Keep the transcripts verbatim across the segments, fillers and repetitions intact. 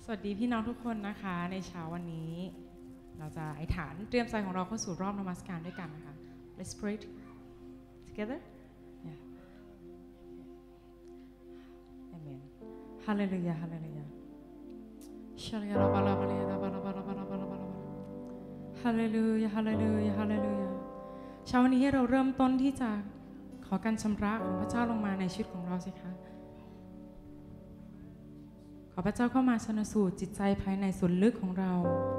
สวัสดีพี่น้องทุกคนนะคะในเช้าวันนี้เราจะอธิษฐานเตรียมใจของเราเข้าสู่รอบนมัสการด้วยกันนะคะ Let's pray together yeah Amen Hallelujah Hallelujah Hallelujah Hallelujah Hallelujah เช้าวันนี้ให้เราเริ่มต้นที่จะขอการชำระของพระเจ้าลงมาในชีวิตของเราสิคะขอพระเจ้าเข้ามาชันสูตรจิตใจภายในส่วนลึกของเรา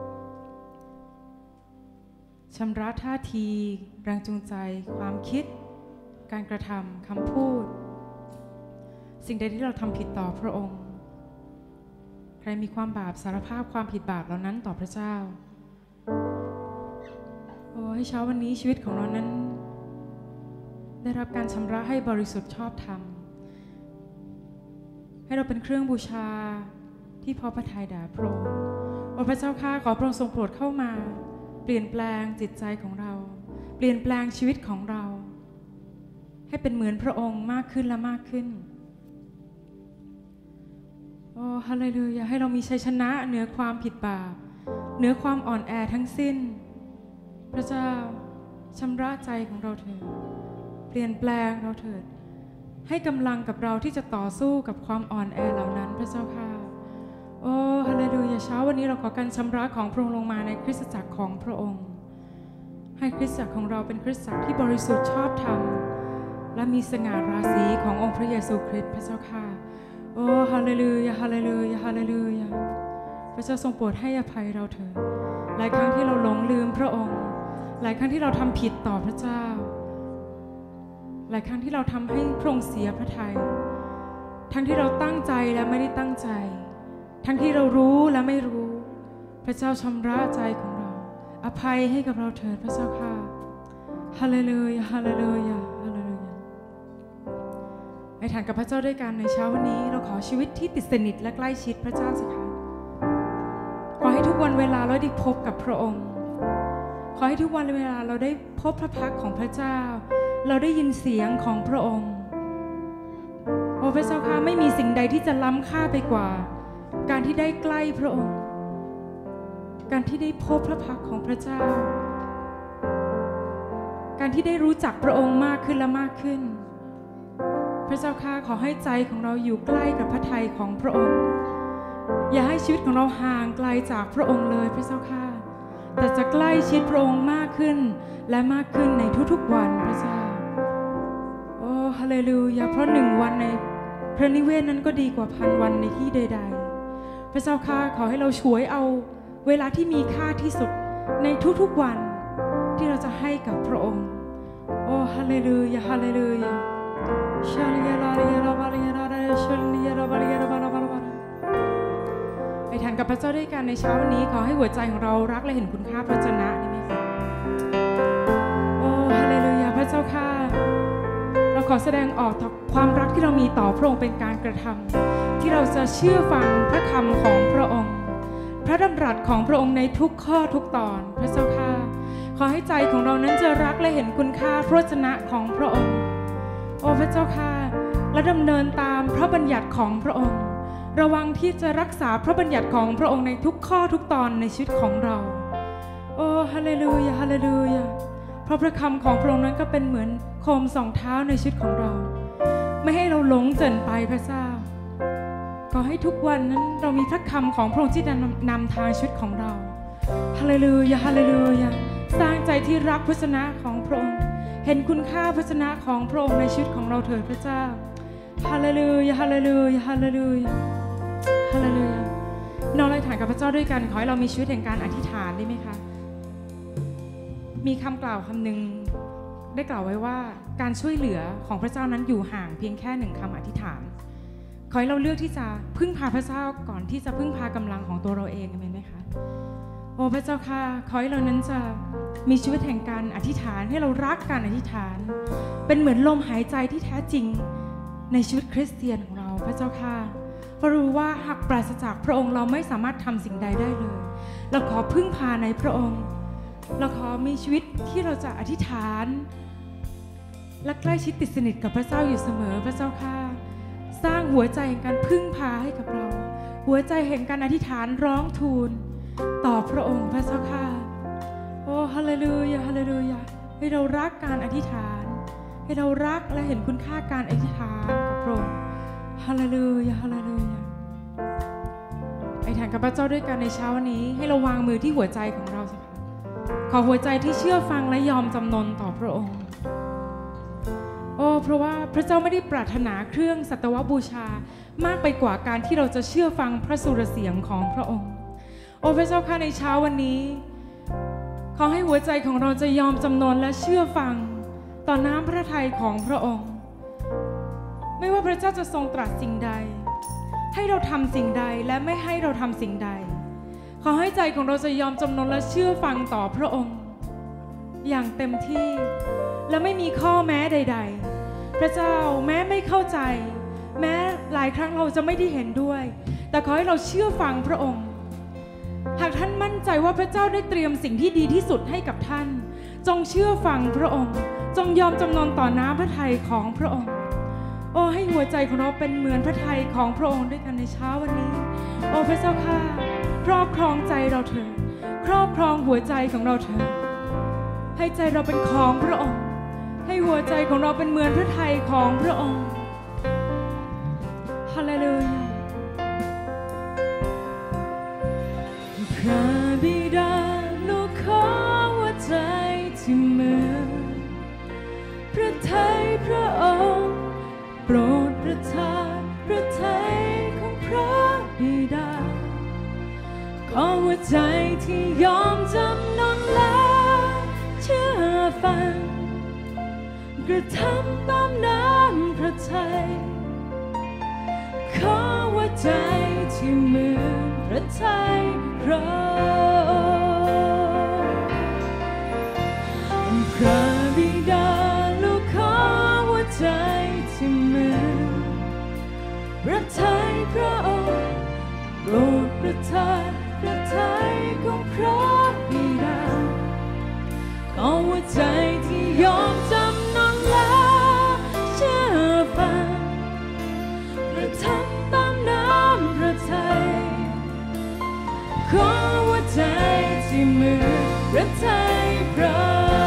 ชำระท่าทีแรงจูงใจความคิดการกระทำคำพูดสิ่งใดที่เราทำผิดต่อพระองค์ใครมีความบาปสารภาพความผิดบาปเหล่านั้นต่อพระเจ้าโอ้ให้เช้าวันนี้ชีวิตของเรานั้นได้รับการชำระให้บริสุทธิ์ชอบธรรมให้เราเป็นเครื่องบูชาที่พอพระทัยแด่พระองค์โอ้พระเจ้าข้าขอพระองค์ทรงโปรดเข้ามาเปลี่ยนแปลงจิตใจของเราเปลี่ยนแปลงชีวิตของเราให้เป็นเหมือนพระองค์มากขึ้นและมากขึ้นโอ้ฮาเลลูยาให้เรามีชัยชนะเหนือความผิดบาปเหนือความอ่อนแอทั้งสิ้นพระเจ้าชำระใจของเราเถิดเปลี่ยนแปลงเราเถิดให้กำลังกับเราที่จะต่อสู้กับความอ่อนแอเหล่านั้นพระเจ้าข้าโอ้ฮาเลลูยาเช้าวันนี้เราขอการชำระของพระองค์ลงมาในคริสตจักรของพระองค์ให้คริสตจักรของเราเป็นคริสตจักรที่บริสุทธิ์ชอบธรรมและมีสง่าราศีขององค์พระเยซูคริสต์พระเจ้าข้าโอ้ฮาเลลูยาฮาเลลูยาฮาเลลูยาพระเจ้าทรงโปรดให้อภัยเราเถิดหลายครั้งที่เราหลงลืมพระองค์หลายครั้งที่เราทำผิดต่อพระเจ้าหลายครั้งที่เราทำให้พระองค์เสียพระทัยทั้งที่เราตั้งใจและไม่ได้ตั้งใจทั้งที่เรารู้และไม่รู้พระเจ้าชำระใจของเราอภัยให้กับเราเถิดพระเจ้าค่ะฮาเลลูยาฮาเลลูยาฮาเลลูยาอธิษฐานกับพระเจ้าด้วยกันในเช้าวันนี้เราขอชีวิตที่ติดสนิทและใกล้ชิดพระเจ้าสิคะขอให้ทุกวันเวลาเราได้พบกับพระองค์ขอให้ทุกวันเวลาเราได้พบพระพักของพระเจ้าเราได้ยินเสียงของพระองค์โอ้พระเจ้าข้าไม่มีสิ่งใดที่จะล้ำค่าไปกว่าการที่ได้ใกล้พระองค์การที่ได้พบพระพักของพระเจ้าการที่ได้รู้จักพระองค์มากขึ้นและมากขึ้นพระเจ้าข้าขอให้ใจของเราอยู่ใกล้กับพระทัยของพระองค์อย่าให้ชีวิตของเราห่างไกลจากพระองค์เลยพระเจ้าข้าแต่จะใกล้ชิดพระองค์มากขึ้นและมากขึ้นในทุกๆวันพระเจ้าโอ้ฮาเลลูยาเพราะหนึ่งวันในพระนิเวศนั้นก็ดีกว่าพันวันในที่ใดๆพระเจ้าข้าขอให้เราฉวยเอาเวลาที่มีค่าที่สุดในทุกๆวันที่เราจะให้กับพระองค์โอ้ฮาเลลูยาฮาเลลูยาชาลียาลาลียาลาบาลียาลาชาลียาลาบาลียาลาบาลาบาลาบาไอ้ท่านกับพระเจ้าด้วยกันในเช้าวันนี้ขอให้หัวใจของเรารักและเห็นคุณค่าพระชนะได้ไหมคะโอ้ฮาเลลูยาพระเจ้าข้าเราขอแสดงออกต่อความรักที่เรามีต่อพระองค์เป็นการกระทำที่เราจะเชื่อฟังพระคำของพระองค์พระดำรัสของพระองค์ในทุกข้อทุกตอนพระเจ้าข้าขอให้ใจของเรานั้นจะรักและเห็นคุณค่าพระวจนะของพระองค์โอ้พระเจ้าข้าและดำเนินตามพระบัญญัติของพระองค์ระวังที่จะรักษาพระบัญญัติของพระองค์ในทุกข้อทุกตอนในชีวิตของเราโอ้ฮาเลลูยาฮาเลลูยาเพราะพระคำของพระองค์นั้นก็เป็นเหมือนโคมส่องเท้าในชีวิตของเราไม่ให้เราหลงเจินไปพระเจ้าขอให้ทุกวันนั้นเรามีพระคำของพระองค์ที่นำนำทางชีวิตของเราฮาเลลูยาฮาเลลูยาสร้างใจที่รักพระวจนะของพระองค์เห็นคุณค่าพระวจนะของพระองค์ในชีวิตของเราเถิดพระเจ้าฮาเลลูยาฮาเลลูยาฮาเลลูยาฮาเลลูยาน้องเราถ่ายกับพระเจ้าด้วยกันขอให้เรามีชีวิตแห่งการอธิษฐานได้ไหมคะมีคำกล่าวคำหนึ่งได้กล่าวไว้ว่าการช่วยเหลือของพระเจ้านั้นอยู่ห่างเพียงแค่หนึ่งคำอธิษฐานขอให้เราเลือกที่จะพึ่งพาพระเจ้าก่อนที่จะพึ่งพากำลังของตัวเราเองเป็นไหมคะโอ้พระเจ้าค่ะขอให้เรานั้นจะมีชีวิตแห่งการอธิษฐานให้เรารักการอธิษฐานเป็นเหมือนลมหายใจที่แท้จริงในชีวิตคริสเตียนของเราพระเจ้าค่ะเพราะรู้ว่าหากปราศจากพระองค์เราไม่สามารถทำสิ่งใดได้เลยเราขอพึ่งพาในพระองค์เราขอมีชีวิตที่เราจะอธิษฐานและใกล้ชิดติดสนิทกับพระเจ้าอยู่เสมอพระเจ้าค่ะสร้างหัวใจแห่งการพึ่งพาให้กับเราหัวใจแห่งการอธิษฐานร้องทูลต่อพระองค์พระเจ้าข้าโอ้ฮาเลลูยาฮาเลลูยาให้เรารักการอธิษฐานให้เรารักและเห็นคุณค่าการอธิษฐานกับพระองค์ฮาเลลูยาฮาเลลูยาอธิษฐานกับพระเจ้าด้วยกันในเช้าวันนี้ให้เราวางมือที่หัวใจของเราสิค่ะขอหัวใจที่เชื่อฟังและยอมจำนนต่อพระองค์โอ้เพราะว่าพระเจ้าไม่ได้ปรารถนาเครื่องสัตวบูชามากไปกว่าการที่เราจะเชื่อฟังพระสุรเสียงของพระองค์โอ้พระเจ้าข้าในเช้าวันนี้ขอให้หัวใจของเราจะยอมจำนนและเชื่อฟังต่อน้ำพระทัยของพระองค์ไม่ว่าพระเจ้าจะทรงตรัสสิ่งใดให้เราทำสิ่งใดและไม่ให้เราทำสิ่งใดขอให้ใจของเราจะยอมจำนนและเชื่อฟังต่อพระองค์อย่างเต็มที่และไม่มีข้อแม้ใดๆพระเจ้าแม้ไม่เข้าใจแม้หลายครั้งเราจะไม่ได้เห็นด้วยแต่ขอให้เราเชื่อฟังพระองค์หากท่านมั่นใจว่าพระเจ้าได้เตรียมสิ่งที่ดีที่สุดให้กับท่านจงเชื่อฟังพระองค์จงยอมจำนนต่อน้ำพระทัยของพระองค์โอ้ให้หัวใจของเราเป็นเหมือนพระทัยของพระองค์ด้วยกันในเช้าวันนี้โอ้พระเจ้าข้าครอบครองใจเราเถิดครอบครองหัวใจของเราเถิดให้ใจเราเป็นของพระองค์ให้หัวใจของเราเป็นเหมือนพระทัยของพระองค์ฮาเลลูยาพระบิดาลูกขอหัวใจที่เหมือนพระทัยพระองค์โปรดประทานพระทัยของพระบิดาขอหัวใจที่ยอมจำนนและเชื่อฟังกระทำตามน้ำพระทัยขอหัวใจที่เหมือนพระทัยพระองค์พระบิดาลูกขอหัวใจที่เหมือนพระทัยพระองค์โปรดประทานพระทัยของพระบิดาขอหัวใจที่ยอมจำนนและเชื่อฟังกระทำตามน้ำพระทัยขอหัวใจที่เหมือนพระทัยพระ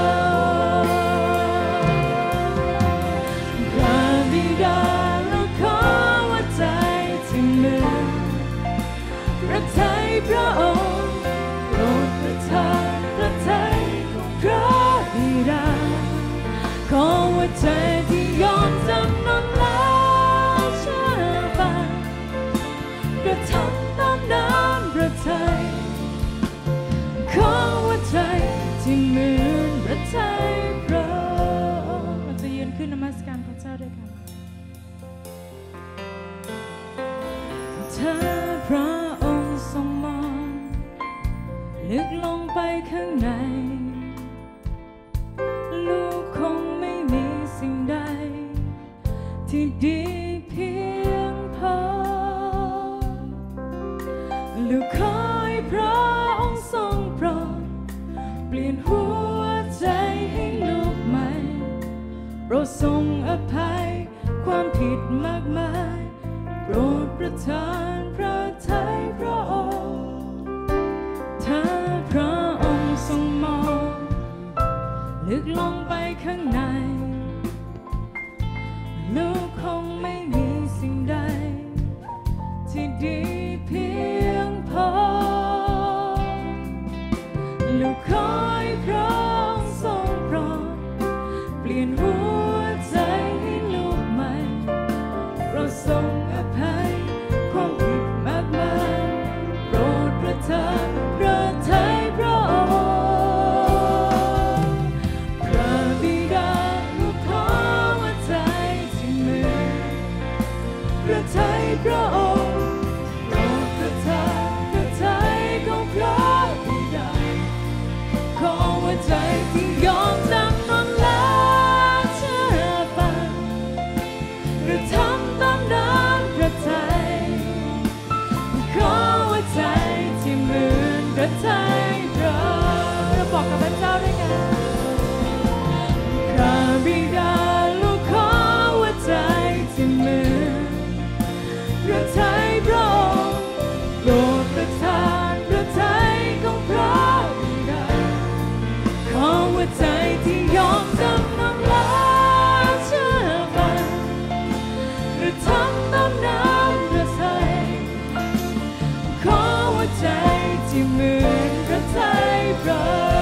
พระบิดาเราขอหัวใจที่เหมือนพระทัยพระองค์โปรดประทานพระทัยของพระบิดาขอหัวใจที่ยอมจำนนและเชื่อฟังกระทำตามน้ำพระทัยขอหัวใจที่เหมือนพระทัยพระองค์เราจะยืนขึ้นนมัสการพระเจ้าด้วยกันถ้าพระองค์ทรงมองลึกลงไปข้างในลูกคงไม่มีสิ่งใดที่ดีเพียงพอลูกขอให้พระองค์ทรงโปรดเปลี่ยนหัวใจให้ลูกใหม่โปรดทรงอภัยความผิดมากมายโปรดประทานพระทัยพระองค์ถ้าพระองค์ทรงมองลึกลงไปข้างในลูกคงไม่มีสิ่งใดที่ดีเพียงพอลูกขอให้พระองค์ทรงโปรดเปลี่ยนหัวใจให้ลูกใหม่โปรดทรงอภัยความผิดมากมายโปรดประทานพระทัยพระองค์พระบิดาลูกขอหัวใจที่เหมือนพระทัยพระองค์โปรดประทานพระทัยของพระบิดาขอหัวใจที่ยอมจำนนและเชื่อฟังกระทำตามน้ำพระทัยขอหัวใจที่เหมือนพระทัยพระเราบอกกับพระเจ้าด้วยกันพระบิดาลูกขอหัวใจที่เหมือนพระทัยพระองค์หัวใจที่ยอมจำนนและเชื่อฟังหรือทำตามน้ำพระทัยขอหัวใจที่เหมือนพระทัยพระ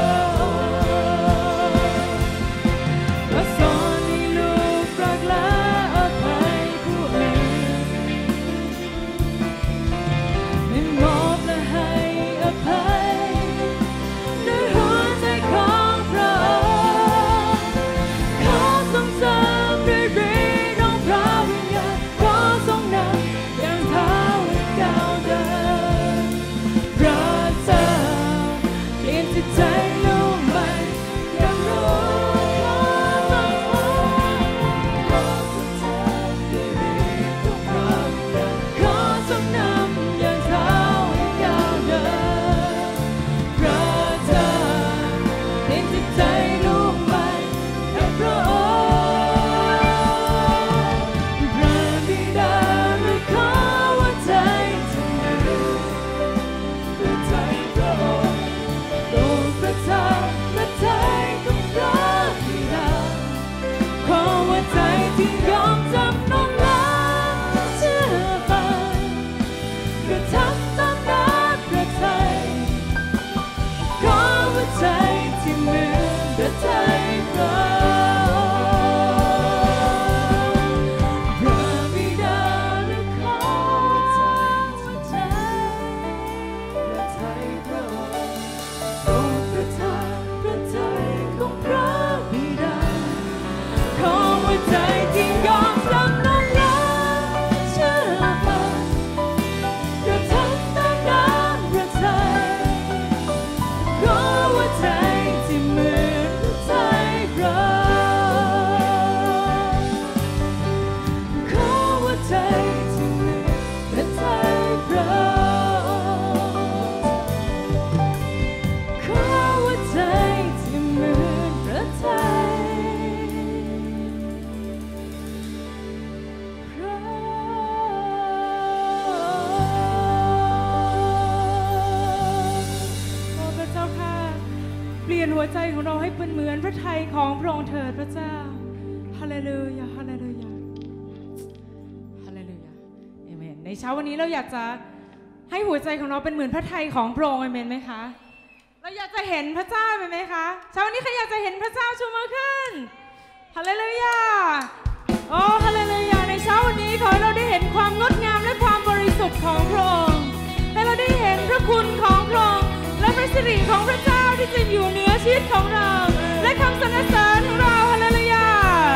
หัวใจของเราให้เป็นเหมือนพระทัยของพระองค์เถิดพระเจ้าฮาเลลูยาฮาเลลูยาฮาเลลูยาเอเมนในเช้าวันนี้เราอยากจะให้หัวใจของเราเป็นเหมือนพระทัยของพระองค์เอเมนไหมคะเราอยากจะเห็นพระเจ้าไหมคะเช้าวันนี้ใครอยากจะเห็นพระเจ้าชูมือขึ้นฮาเลลูยาโอ้ฮาเลลูยาในเช้าวันนี้ขอให้เราได้เห็นความงดงามและความบริสุทธิ์ของพระองค์ให้เราได้เห็นพระคุณของพระองค์และพระสิริของพระเจ้าที่จะอยู่เหนือชีวิตของเราและคำสรรเสริญของเราฮาเลลูยา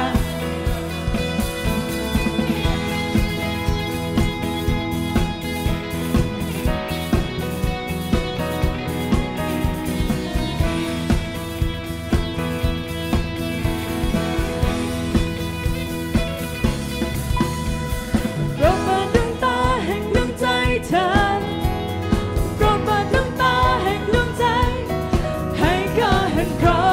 เราเปิดดวงตาแห่งดวงใจเธอเราเปิดดวงตาแห่งดวงใจให้ข้าเห็นพระ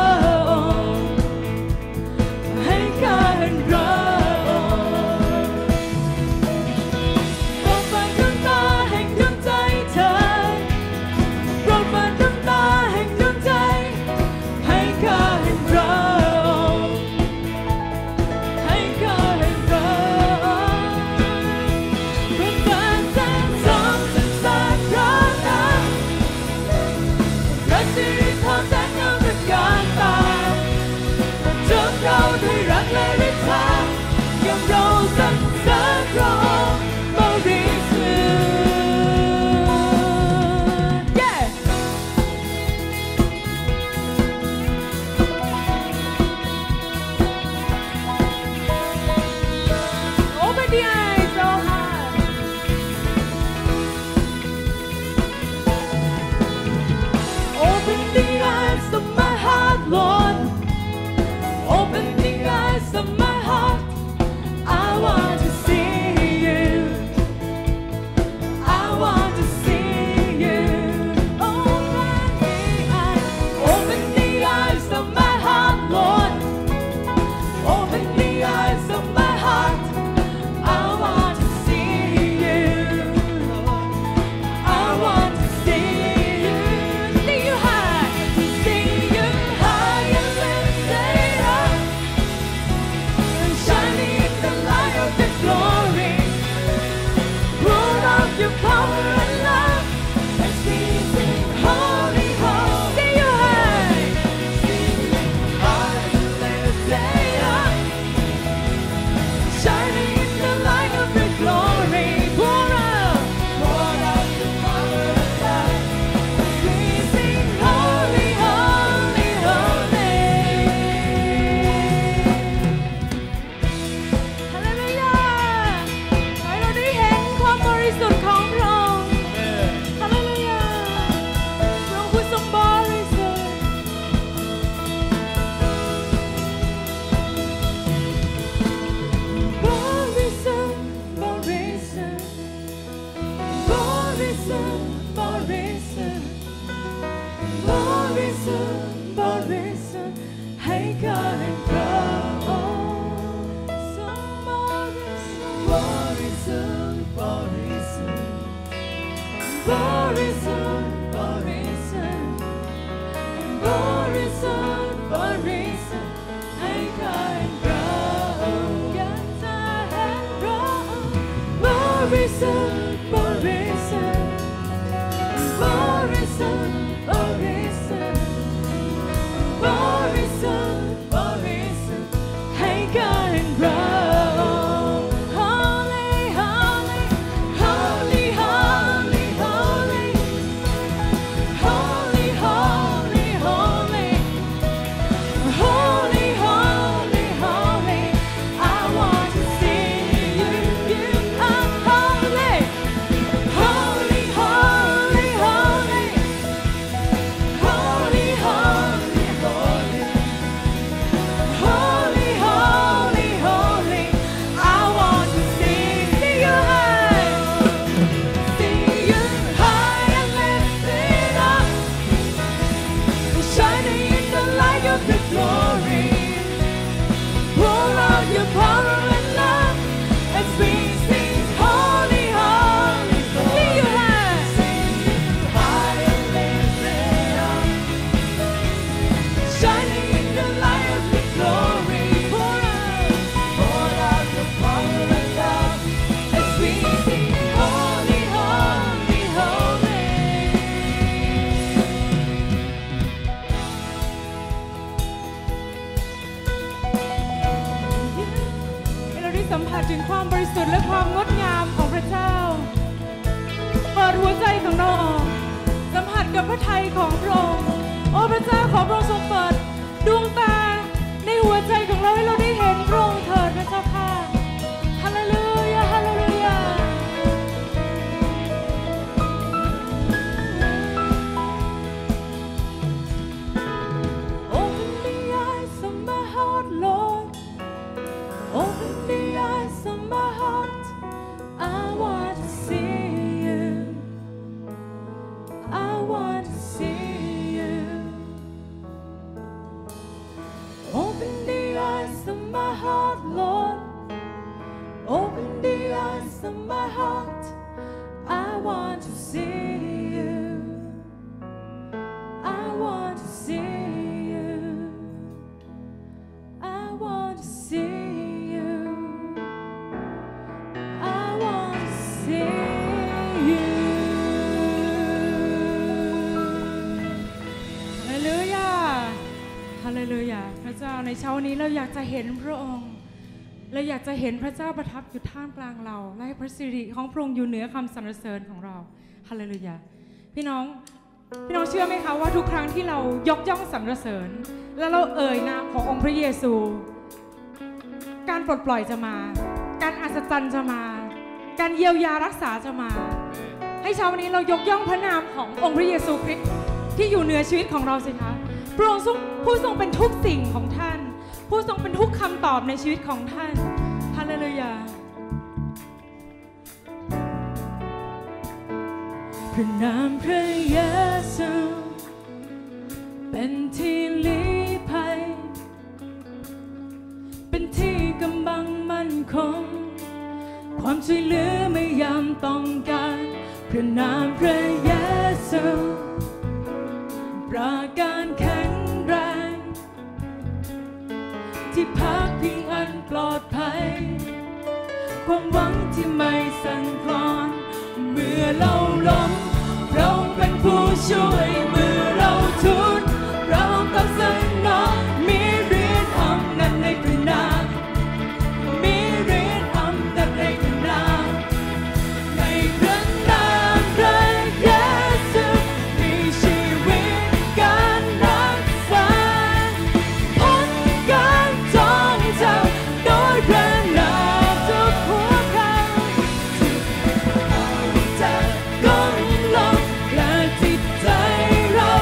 สุทธิ์ให้ข้าแห่งพระองค์ทรงบริสุทธิ์บริสุทธิ์บริสุทธิ์บริสุทธิ์บริสุทธิ์บริสุทธิ์บริสุทธิ์ให้ข้าแห่งพระองค์อยากจะเห็นพระองค์บริสุทธิ์บริสุทธิ์บริสุทธิ์บริสุทธิ์บริสุทธิ์บริสุทธิ์ให้ข้าแห่งพระองค์ Holy Holy Holy Holy Holy Holy Holy Holy Holy Holy Holy I want to see you you are holy Holy Holy Holy Holy Holy Holy Holy Holy Holy I want to see see you high see you high and lifted up shining in the light of your glory pour out your power and love as we sing holy holy see you high see you high and lifted up shining in the light of your glory pour out pour out your power and love as we sing holy holy holy ให้เราได้สัมผัสถึงความบริสุทธิ์และความงดงามของพระเจ้า เปิดหัวใจของเราออกสัมผัสกับพระทัยของพระองค์โอ้พระเจ้าขอพระองค์ทรงเปิดดวงตาในหัวใจของเราให้เราได้เห็นพระองค์เถิดพระเจ้าค่ะฮาเลลูยาฮาเลลูยา Open the eyes of my heart Lord Open the eyes of my heart I want to see you I want to see you Open the eyes of my heart Lord Open the eyes of my heart I want to see you I want to see you I want to see you I want to see you ฮาเลลูยาฮาเลลูยาพระเจ้าในเช้านี้เราอยากจะเห็นพระองค์เราอยากจะเห็นพระเจ้าประทับอยู่ท่ามกลางเราและให้พระสิริของพระองค์อยู่เหนือคำสรรเสริญของเราฮาเลลูยาพี่น้องพี่น้องเชื่อไหมคะว่าทุกครั้งที่เรายกย่องสรรเสริญและเราเอ่ยนามขององค์พระเยซูการปลดปล่อยจะมาการอัศจรรย์จะมาการเยียวยารักษาจะมาให้เช้าวันนี้เรายกย่องพระนามขององค์พระเยซูคริสต์ที่อยู่เหนือชีวิตของเราสิคะพระองค์ผู้ทรงเป็นทุกสิ่งของท่านผู้ทรงเป็นทุกคำตอบในชีวิตของท่านฮาเลลูยาพระนามพระเยซูเป็นที่ลี้ภัยเป็นที่กำบังมั่นคงความช่วยเหลือไม่ยามต้องการพระนามพระเยซูประการแข็งแรงที่พักพิงอันปลอดภัยความหวังที่ไม่สั่นคลอนเมื่อเราล้มเราเป็นผู้ช่วยเมื่อเราทุนเราต้องสนองมีฤทธิ์อำนาจในพระนามมีฤทธิ์อำนาจในพระนามในพระนามพระเยซูมีชีวิตการรักษาพ้นการจองจำโดยพระนามทุกหัวเขาทุกเอาจะก้มลงและจิตใจเรา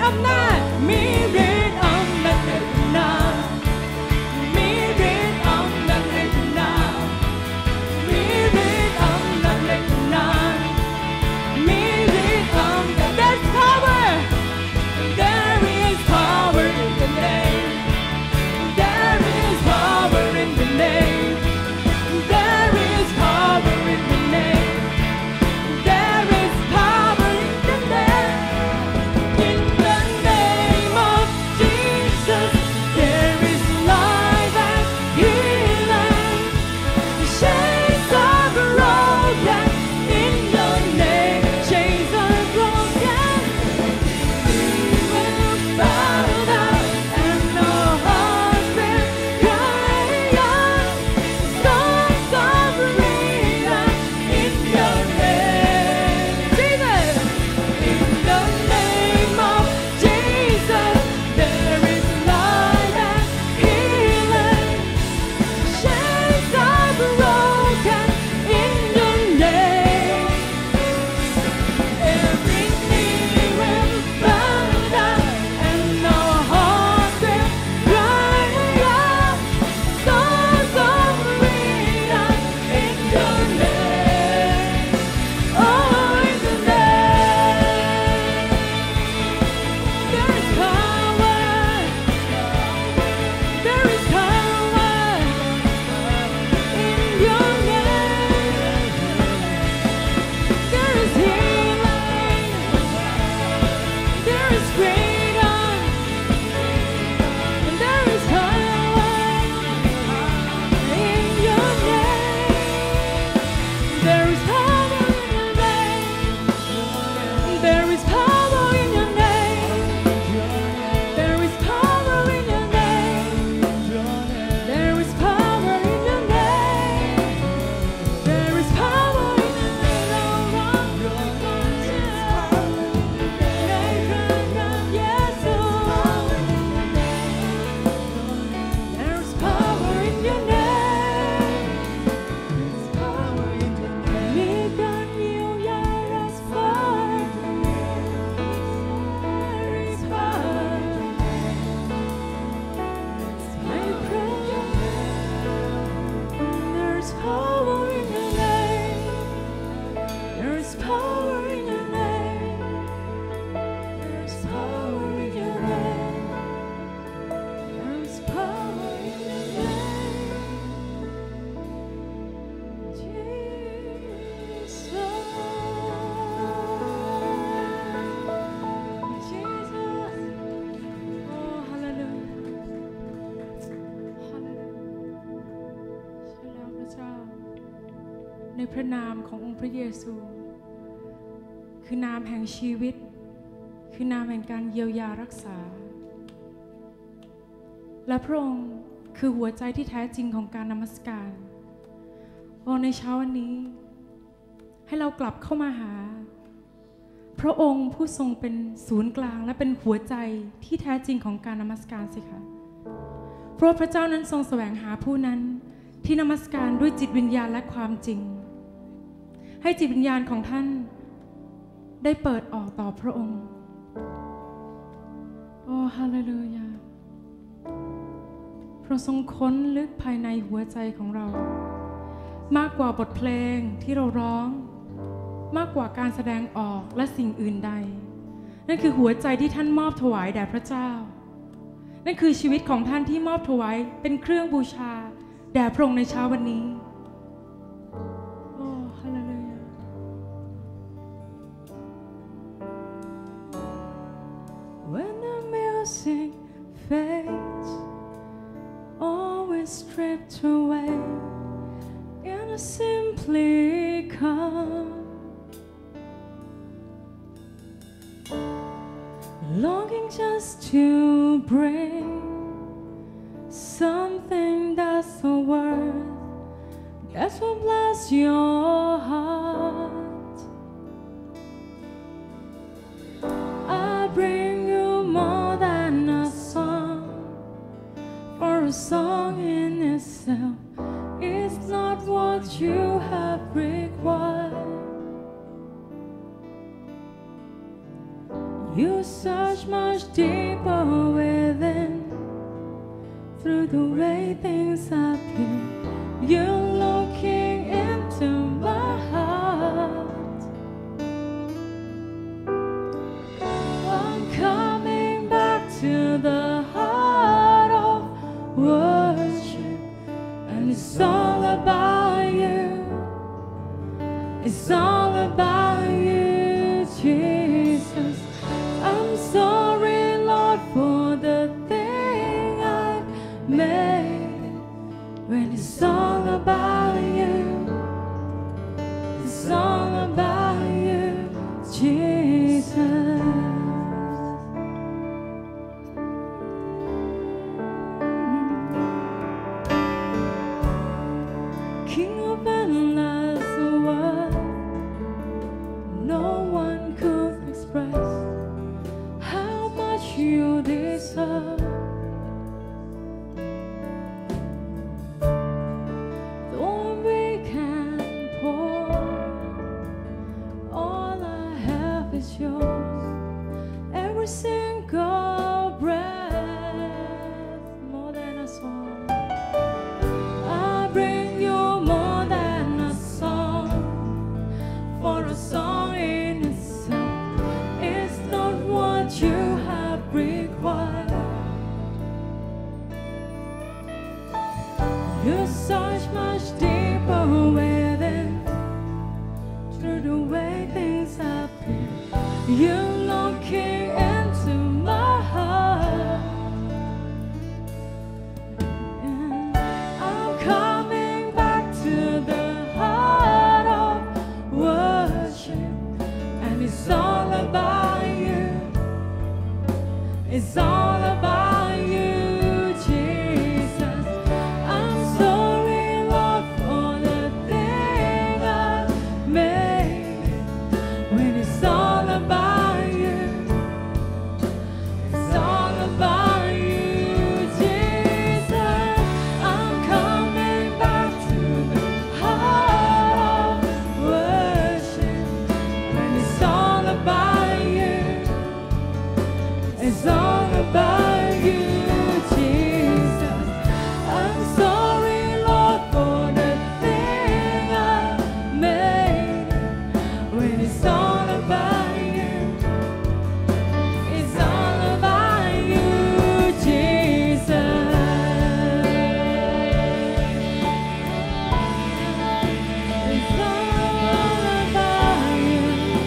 อำนาจมีฤทธิ์อำนาจในพระนามมีฤทธิ์อำนาจในพระนามมีฤทธิ์อำนาจในพระนามมีฤทธิ์อำนาจ There's power There is power in the name There is power in the name There is power in the name There is power in the name In the name of Jesus There is life and healing Chains are broken In your name Chains are broken We will bow down And our hearts will cry out Songs of freedom In your name Jesus In the name of Jesus There is life and healing Chains are broken In your name Every knee will bow down And our hearts will cry out Songs of freedom In your name Oh, in the name There is power There is power In your name There is healing There is freedom And there is power In your name There is power in your name There is power in your name There is power in your name There is power in your name There is power in your name Yes, oh There is power in your nameมีการเยียวยารักษา There is power I pray There is power in your name There is power in your name There is power in your name There is power in your name Jesus Jesus Oh hallelujah Hallelujah ใช่แล้วพระเจ้าในพระนามขององค์พระเยซู คือนามแห่งชีวิต คือนามแห่งการเยียวยารักษา และพระองค์คือหัวใจที่แท้จริงของการนมัสการโอ้ในเช้าวันนี้ ให้เรากลับเข้ามาหา พระองค์ผู้ทรงเป็นศูนย์กลางและเป็นหัวใจที่แท้จริงของการนมัสการสิคะเพราะพระเจ้านั้นทรงแสวงหาผู้นั้นที่นมัสการด้วยจิตวิญญาณและความจริง ให้จิตวิญญาณของท่านได้เปิดออกต่อพระองค์ โอ้ฮาเลลูยาพระองค์ทรงค้นลึกภายในหัวใจของเรา มากกว่าบทเพลงที่เราร้อง มากกว่าการแสดงออกและสิ่งอื่นใด นั่นคือหัวใจที่ท่านมอบถวายแด่พระเจ้า นั่นคือชีวิตของท่านที่มอบถวายเป็นเครื่องบูชาแด่พระองค์ในเช้าวันนี้ โอ้ฮาเลลูยา When the music fades all is stripped away and I simply come longing just to bring something that's a word that will bless your heart. I bring you more than a song, for a song in itself is not what you have required. You search much deeper within. Through the way things appear, you're looking into my heart. I'm coming back to the heart of worship, and it's all about you. It's all about you, Jesus. I'm sorry, Lord, for the thing I made. When it's all about you, it's all about you, Jesus. King of endless worth, no one could express how much you deserve. Though we can pour, all I have is yours. Every single breath, more than a song. I bring you more than a song, for a song in itself is not what you have required. You search much deeper within. Through the way things appear, you're looking into my heart. And I'm coming back to the heart of worship, and it's all about you. It's all about you, Jesus. I'm sorry, Lord, for the thing I made. When it's all about you, it's all about you, Jesus. I'm coming back to the heart of worship, when it's all about you. It's all about you, Jesus. I'm sorry, Lord, for the thing I made. When it's all about you, it's all about you, Jesus. It's all about you.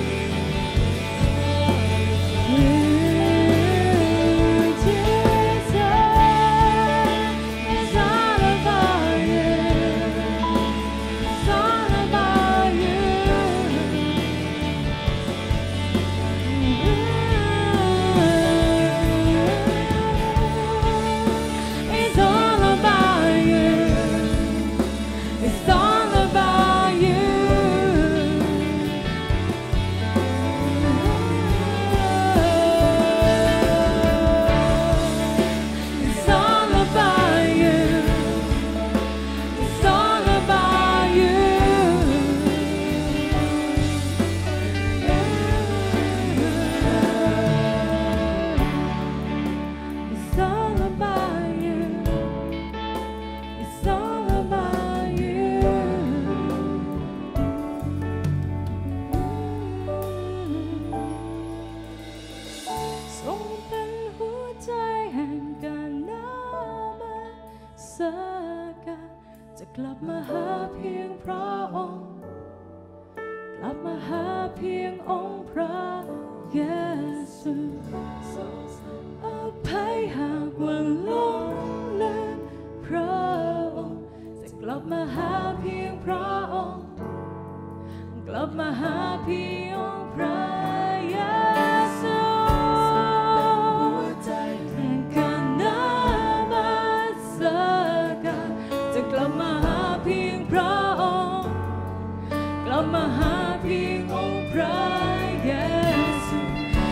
จะกลับมาหาเพียงพระองค์กลับมาหาเพียงองค์พระเยซูอภัยหากว่าหลงลืมพระองค์จะกลับมาหาเพียงพระองค์กลับมาหาเพียงองค์พระเยซูกลับมาหาเพียงพระองค์กลับมาหาเพียงองค์พระเยซู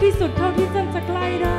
ที่สุดเท่าที่ฉันจะใกล้ได้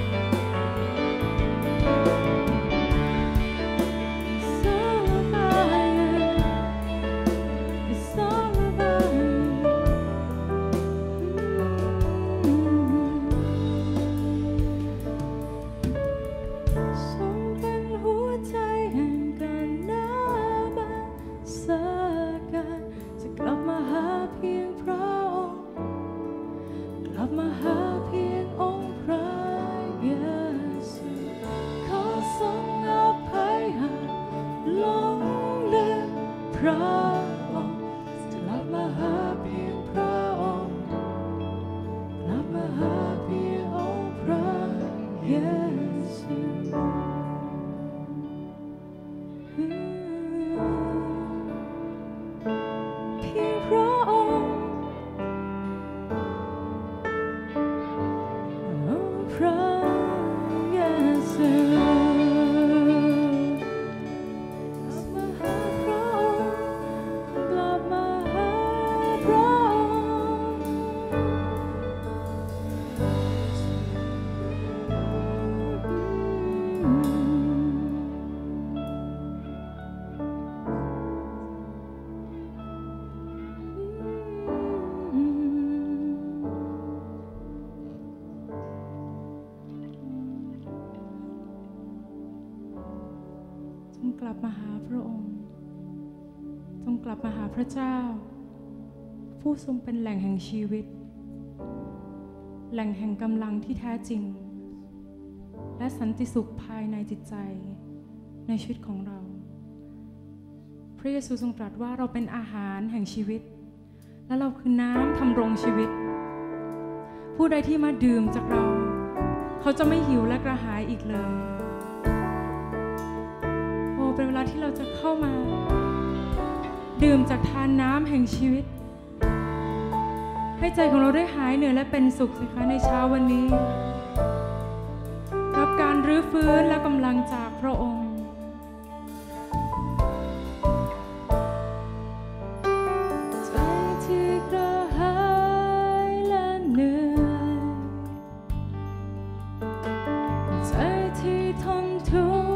กลับมาหาพระองค์จงกลับมาหาพระเจ้าผู้ทรงเป็นแหล่งแห่งชีวิตแหล่งแห่งกำลังที่แท้จริงและสันติสุขภายในจิตใจในชีวิตของเราพระเยซูทรงตรัสว่าเราเป็นอาหารแห่งชีวิตและเราคือน้ำทำรงชีวิตผู้ใดที่มาดื่มจากเราเขาจะไม่หิวและกระหายอีกเลยเป็นเวลาที่เราจะเข้ามาดื่มจากทานน้ำแห่งชีวิตให้ใจของเราได้หายเหนื่อยและเป็นสุขสิคะในเช้าวันนี้รับการรื้อฟื้นและกำลังจากพระองค์ใจที่กระหายและเหนื่อยใจที่ทนทุกข์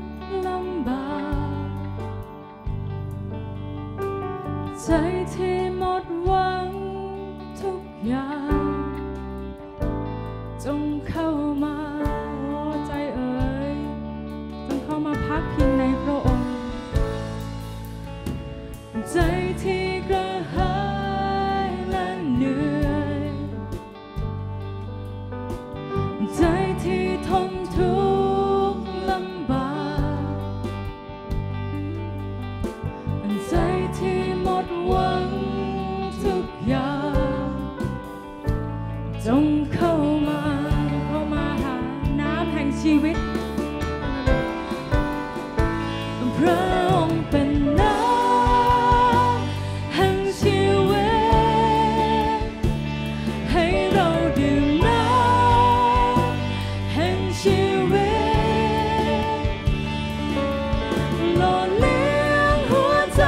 ใจที่หมดหวังทุกอย่างจงเข้ามาโอ้ใจเอ๋ยจงเข้ามาพักพิงในพระองค์ใจที่กระหายและเหนื่อยใจที่ทนทุกข์ลำบากใจที่หมดหวังทุกอย่างจงเข้ามาเข้ามาหาน้ำแห่งชีวิตพระองค์เป็นน้ำแห่งชีวิตให้เราดื่มน้ำแห่งชีวิตหล่อเลี้ยงหัวใจ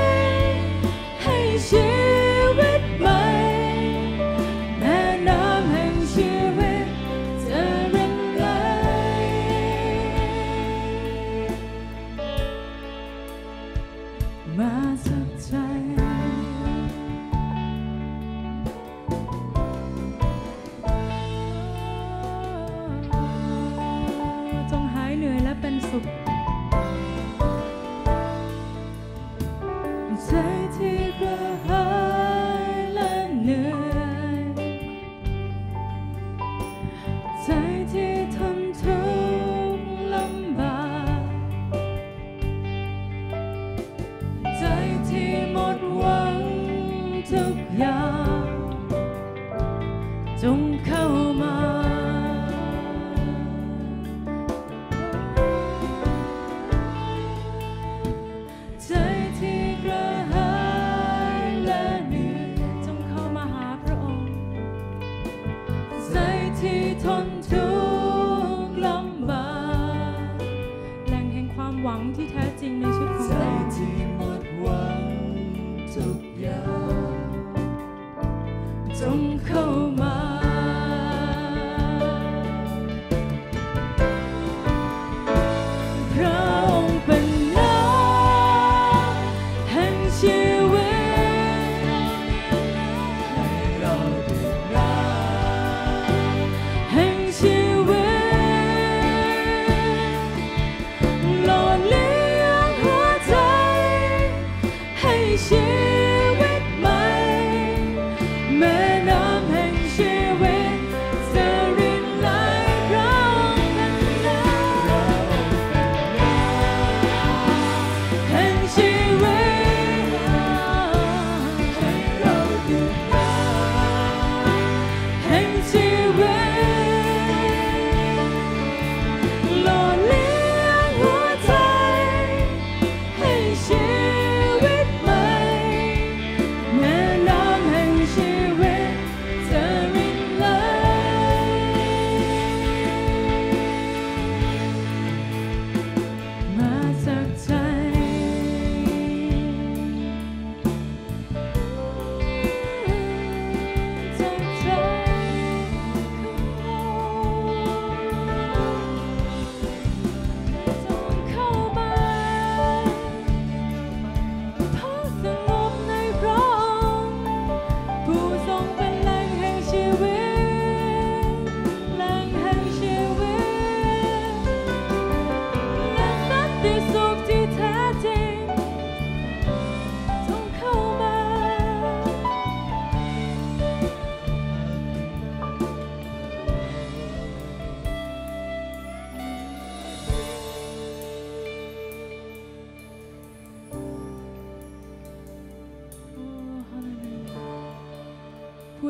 ชีวิตใหม่แม่น้ำแห่งชีวิตจะรินไหลมาจากใจจงหายเหนื่อยและเป็นสุขใจที่กระหายและเหนื่อยใจที่ทนทุกข์ลำบากใจที่หมดหวังทุกอย่างจงเข้ามาใจที่กระหายและเหนื่อยจงเข้ามาหาพระองค์ใจที่ทนทุกข์ลำบากแหล่งแห่งความหวังที่แท้จริงในชีวิตของเราใจที่หมดหวังทุกอย่างจงเข้ามา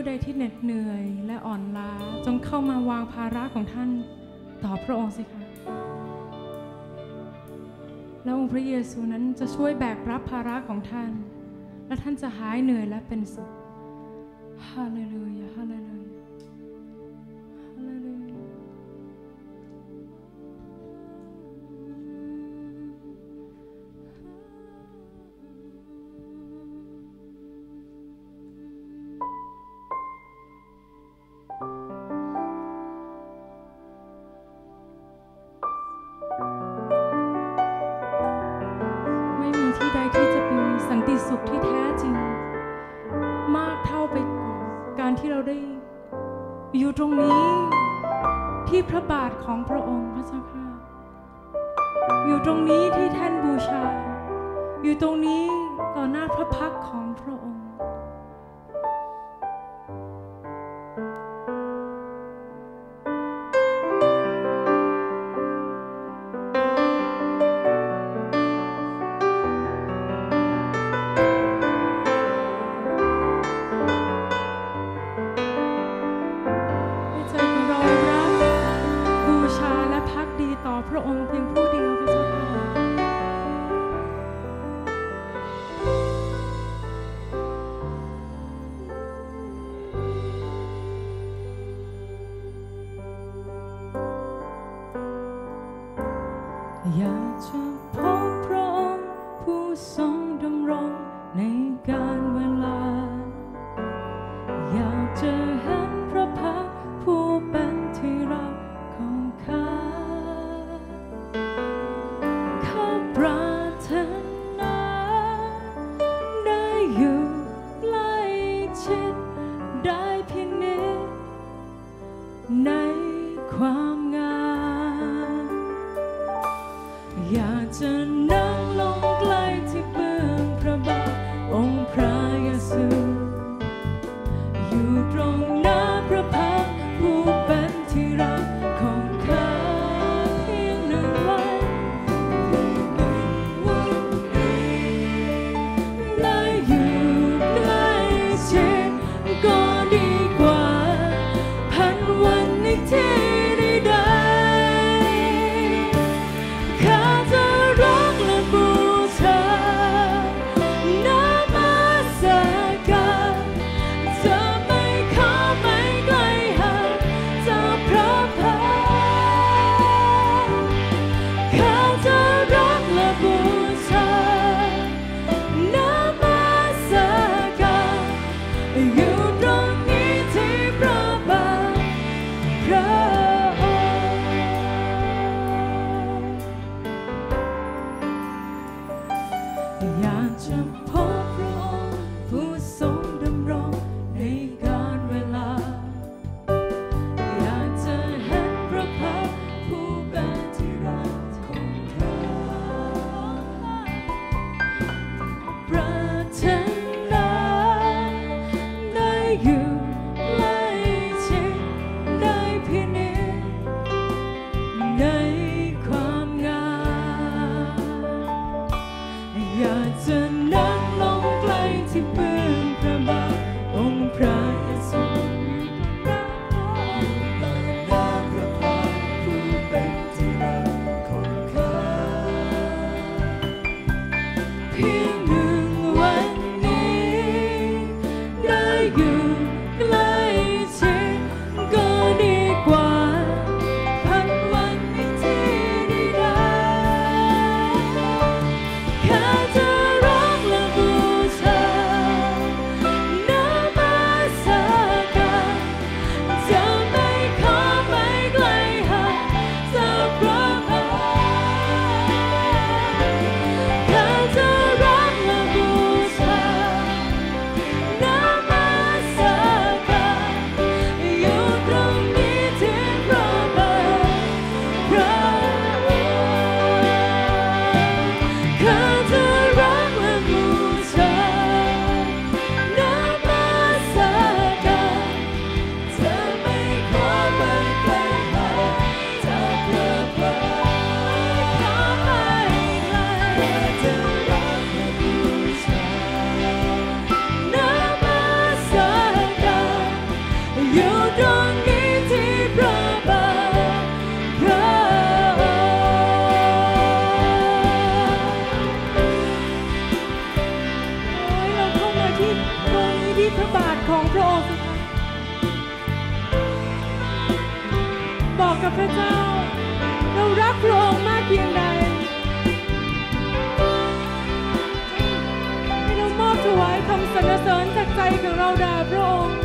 ใดที่เหน็ดเหนื่อยและอ่อนล้าจงเข้ามาวางภาระของท่านต่อพระองค์สิคะแล้วองค์พระเยซูนั้นจะช่วยแบกรับภาระของท่านและท่านจะหายเหนื่อยและเป็นสุขฮาเลลูยาฮาเลลูยาฮาเลลูยาไม่มีที่ใดที่จะมีสันติสุขที่แท้จริงมากเท่าไปกว่าการที่เราได้อยู่ตรงนี้ที่พระบาทของพระองค์พระเจ้าค่ะอยู่ตรงนี้ที่แท่นบูชาอยู่ตรงนี้ต่อหน้าพระพักตร์ของพระองค์ต่อพระองค์เพียงผู้เดียวพระเจ้าค่ะอยากจะพบพระองค์ผู้ทรงดำรงในกาลเวลาอยากจะเห็นพระพักตร์ผู้เป็นที่รักของข้าปรารถนาได้อยู่ใกล้ชิดได้เพียงนิดในความงามอยากจะนั่งลงใกล้ที่เบื้องพระบาทองค์พระเยซูอยู่ตรงหน้าพระพักตร์ผู้เป็นที่รักของข้าเพียงหนึ่งวันก็ดีกว่าพันวันในที่ใดตรงนี้ที่พระบาทพระเราเข้ามาที่ตรงนี้ที่พระบาทของพระองค์บอกกับพระเจ้าเรารักพระองค์มากเพียงใดให้เรามอบถวายคำสรรเสริญจากใจของเราด่าพระองค์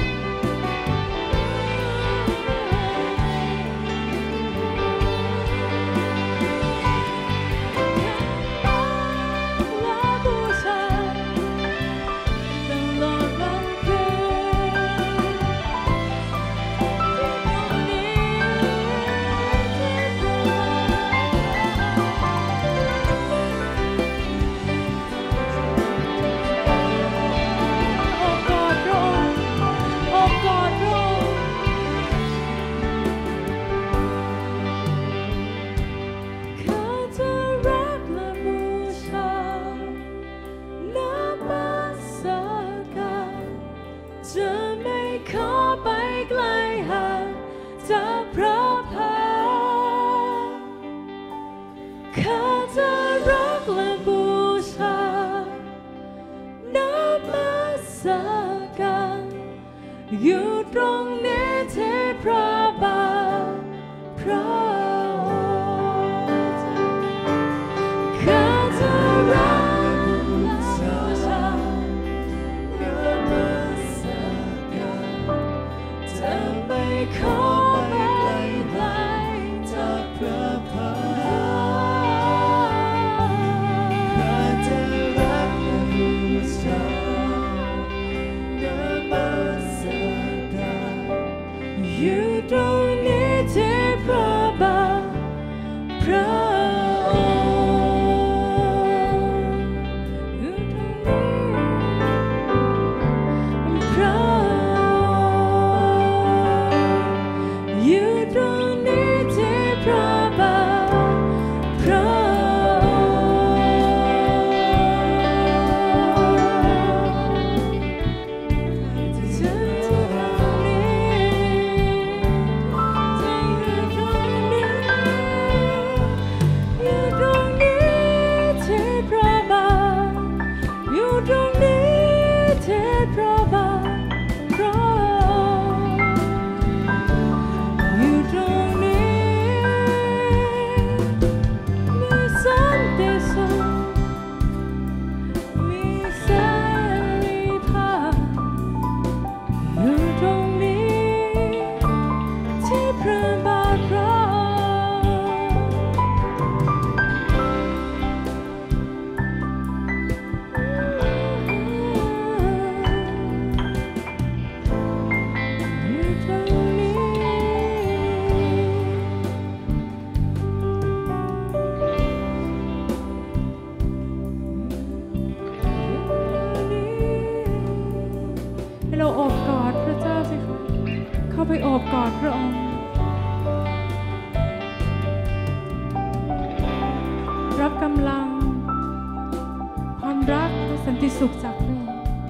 อยู่ตรงนี้ที่พระบาทพระข้าจะรักและบูชาอย่ามาสักการจะไม่ขอไปไกลจากพระพักข้าจะรักและบูชาอยู่ตรงนี้ที่พระบาทพระองค์อยู่ตรงนี้พระอยู่ตรงนี้ที่พระบาทพระเราโอบกอดพระเจ้าสิคะเข้าไปโอบกอดพระองค์รับกำลังความรักและสันติสุขจากพระองค์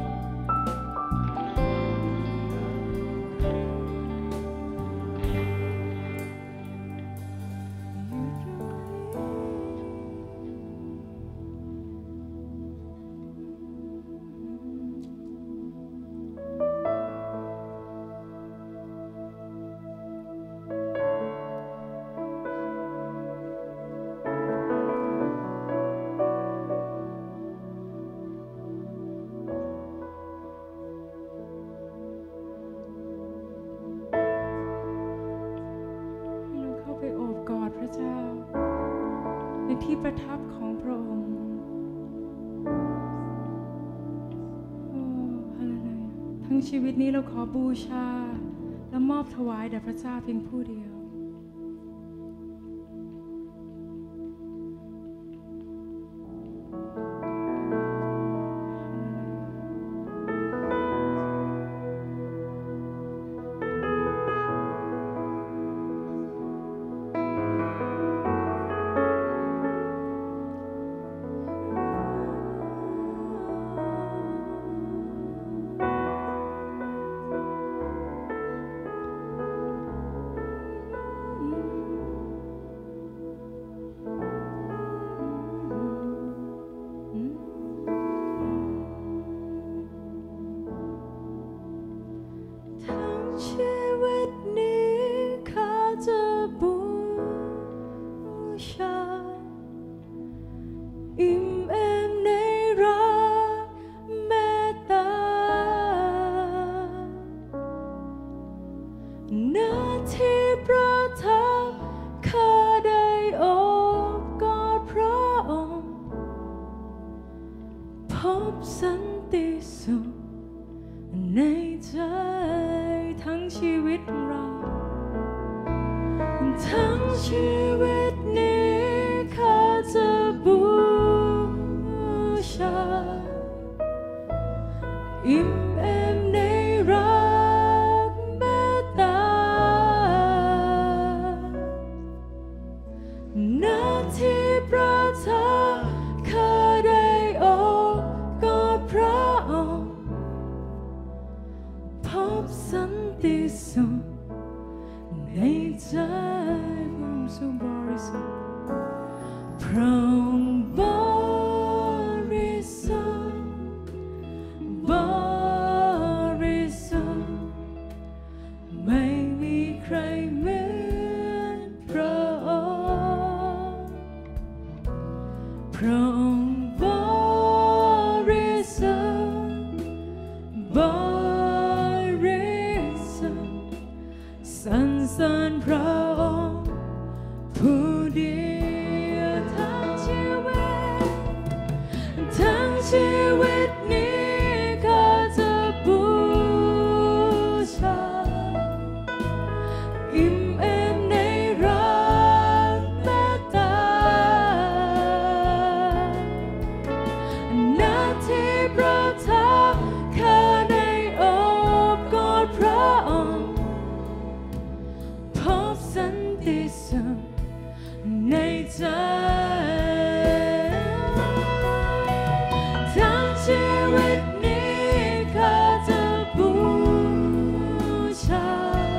พระเจ้าในที่ประทับของพระองค์โอ้ฮาเลลูยาทั้งชีวิตนี้เราขอบูชาและมอบถวายแด่พระเจ้าเพียงผู้เดียว พทั้งชีวิตนี้ข้าจะบูชาอิ่มเอมในรักเมตตาหน้าที่ประทับข้าได้โอบกอดพระองค์พบสันติสุขในใจผู้ทรงบริสุทธิ์พระองค์บริสุทธิ์บริสุทธิ์ไม่มีใครเหมือนพระองค์พระองค์บริสุทธิ์บริสุทธิ์สรรเสริญพระองค์ผู้เดียวทั้งชีวิตทั้งชีวิตนี้ข้าจะบูชาอิ่มเอมในรักเมตตาหน้าที่ประทับข้าได้โอบกอดพระองค์พบสันติสุขในใจทั้งชีวิตนี้ข้าจะบูชา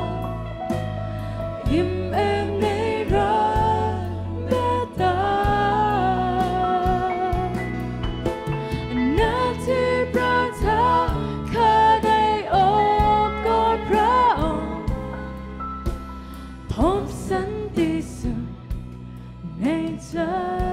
อิ่มเอมในรักเมตตาหน้าที่ประทับข้าได้โอบกอดพระองค์พบสันติสุขในใจ